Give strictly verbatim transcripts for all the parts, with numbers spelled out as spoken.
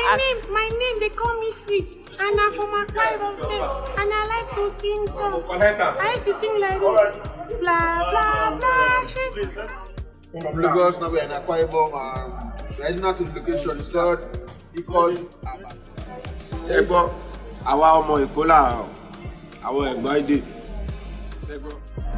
My name, my name, they call me Sweet. And I'm from a tribe of state. And I like to sing song. I used to sing like this. Blah, blah, blah, shit. From Lagos, now we're in Akwa Ibom. We're heading out to the location. So, because... Sebo, àwa ọmọ Èkó la, àwọn ẹ̀gbọ́n ìdè. Sebo.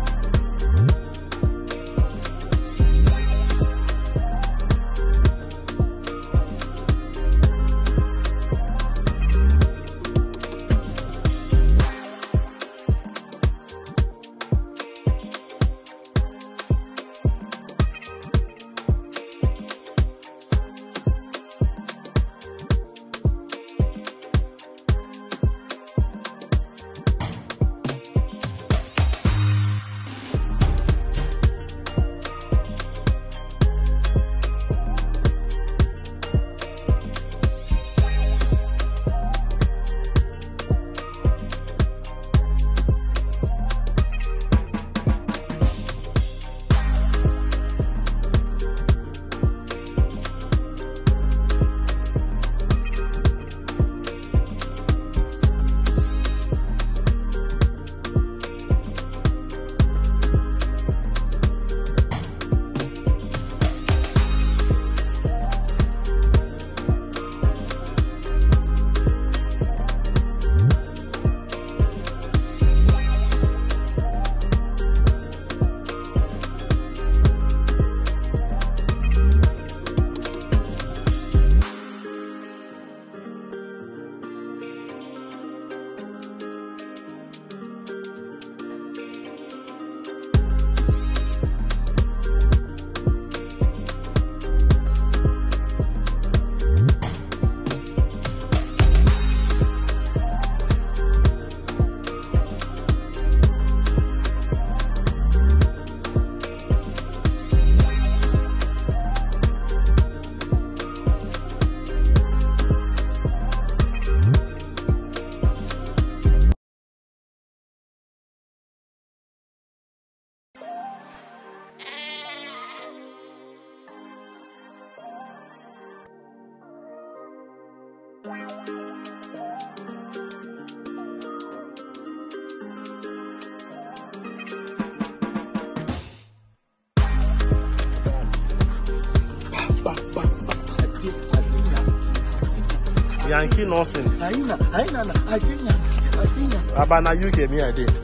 Yankee nothing. Aina, aina, I think, I think. Abana U K, me I did.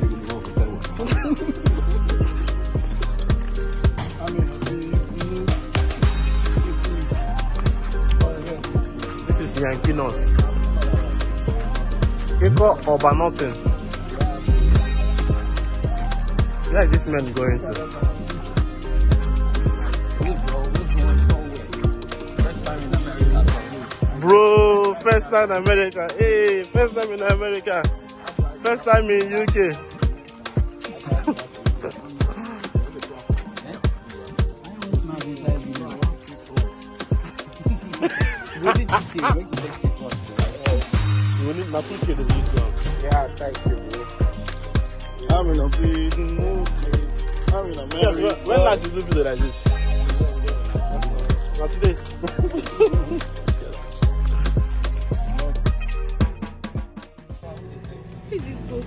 This is Yankee Nos. Eko Oba nothing. Where is this man going to? Bro, first time in America. Hey, first time in America. First time in U K. We need not to kill the video. Yeah, thank you, bro. I'm in a big mood. I'm in America. Yes, when, when last did you do video like this? Not today. This is good.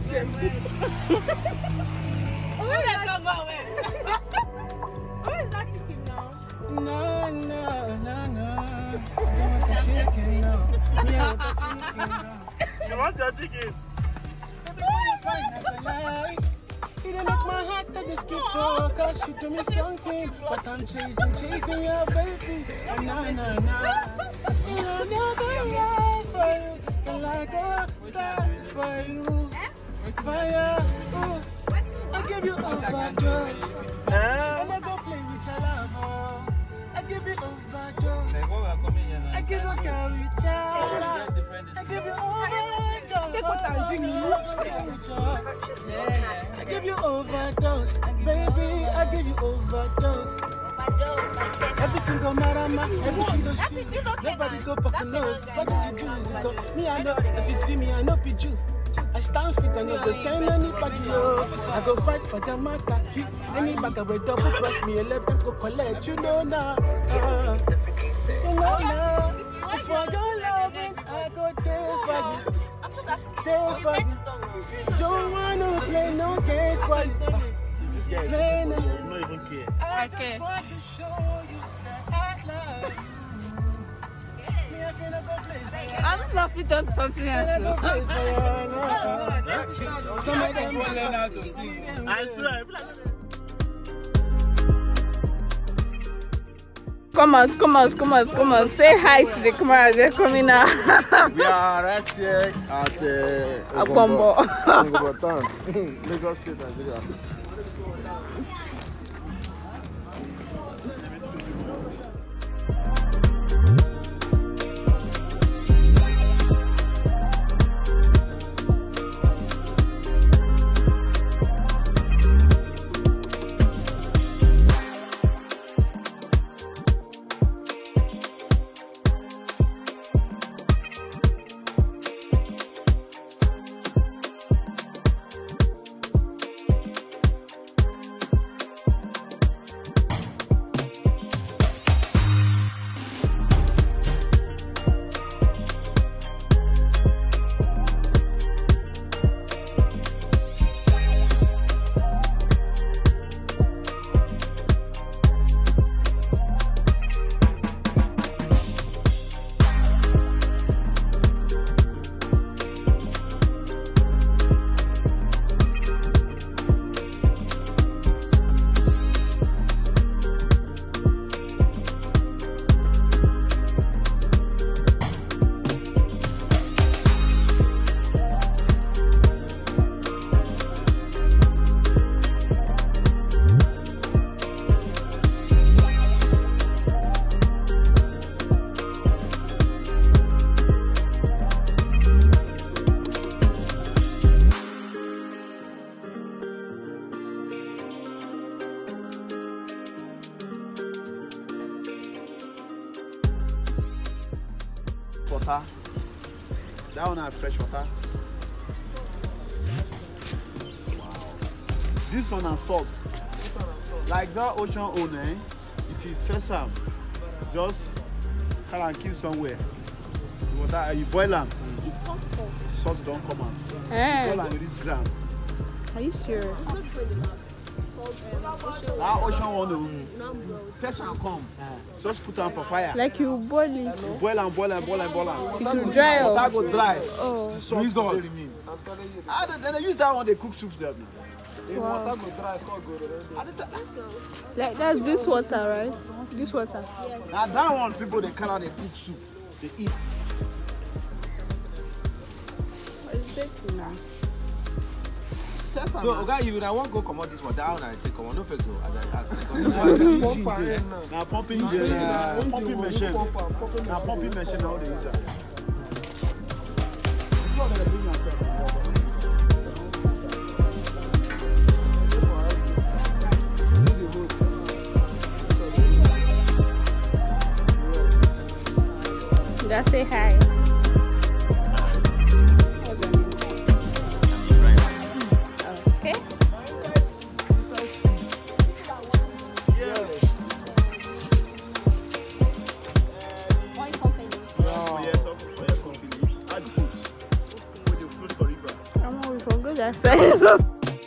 Where is that going? Where is that chicken now? No, no, no, no. I want the chicken now. Yeah, I want the chicken now. She wants your chicken. Baby, so you find that lie. It don't make my heart to just keep going. Cause she do me strong thing. But I'm chasing, chasing your baby. Oh, no, no, no. I'll never lie for you. Till I go die for you. Fire. Ooh. I give you overdose. And I go play with your lover. I give you overdose. I give you carry child. I give you overdose. Take what I'm drinking. I give you overdose. Baby, I give you overdose. Everything go marama, everything go steal. Nobody go pocket nose. What do you do is you go. Me, I know, as you see me, I know Piju. I stand fit and not go send anybody. Oh. I go fight for the matter. Any bag of double cross me, let them go collect. You know now. Uh, you know now. If I go low. there for you. Don't wanna play no games for you. Play no. You don't even care. I just want to show you that I love you. Me, I finna go play for you. I'm just laughing on something else. Finna go play for you. Some of them will learn how to sing. I swear. Come on, come on, come on, come on. Say hi to the camera. They're coming out. We are right here at uh, Akwambo. Akwambo town, Lagos State, Nigeria. Water. That one has fresh water. Wow. This one has salt. Like that ocean owner, if you first have, just can and kill somewhere. The water, you boil them. It's not salt. Salt don't come out. Hey. Boil them with this gram. Are you serious? That ocean one, first and come. Just put them for fire. Like you boil it. You boil and boil and boil and boil and. It will dry up. Water go dry. Oh. The salt will remain. Ah, then they use that one. They cook soup there. Wow. Go dry, salt go Like that's this water, right? This water. Yes. Now that one, people they carry they cook soup. They eat. What is it now? So, okay, you I won't go come out this one down and take come on. No fix so as I ask. Now pumping uh, pumping machine. Now pumping machine how they use it. Just say hi. Okay. Come on, we forgot that side.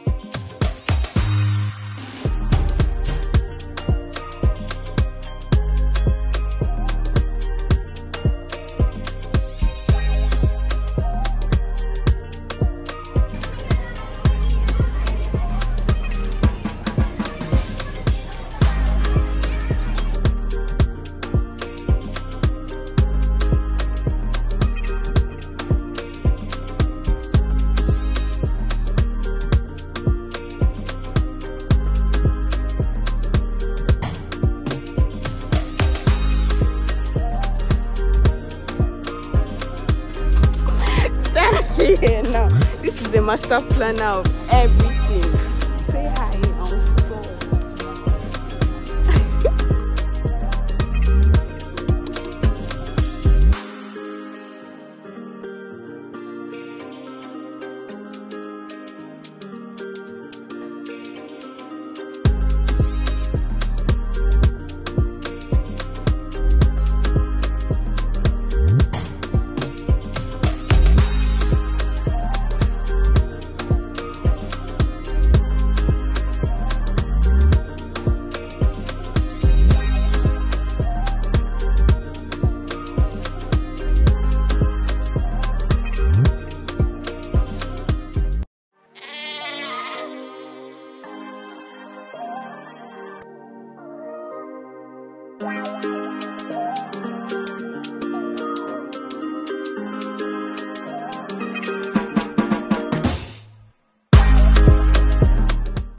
Yeah, no, this is the master planner of everything. Say hi on store. Bye.